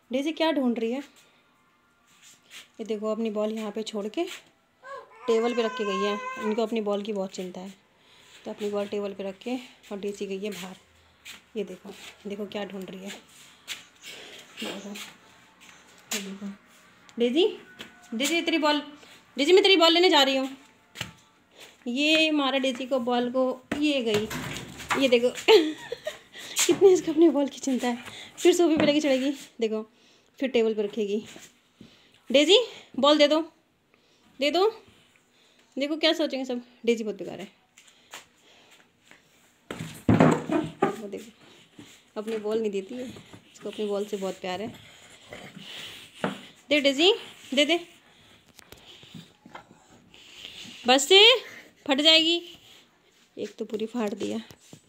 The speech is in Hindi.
डेज़ी क्या ढूंढ रही है? ये देखो अपनी बॉल यहाँ पे छोड़ के टेबल पे रख के गई है। इनको अपनी बॉल की बहुत चिंता है, तो अपनी बॉल टेबल पे रख के और डेज़ी गई है बाहर। ये देखो, देखो क्या ढूंढ रही है। देखो देखो डेज़ी, डेज़ी तेरी बॉल, डेज़ी मैं तेरी बॉल लेने जा रही हूँ। ये मारा डेज़ी को बॉल को, ये गई। ये देखो कितनी इसको अपनी बॉल की चिंता है। फिर सोफे पे लेके चढ़ेगी, देखो फिर टेबल पे रखेगी। डेज़ी बॉल दे दो, दे दो। देखो क्या सोचेंगे सब, डेज़ी बहुत बेकार है। वो देखो अपनी बॉल नहीं देती है, इसको अपनी बॉल से बहुत प्यार है। दे डेज़ी, दे दे, बस से फट जाएगी। एक तो पूरी फाड़ दिया।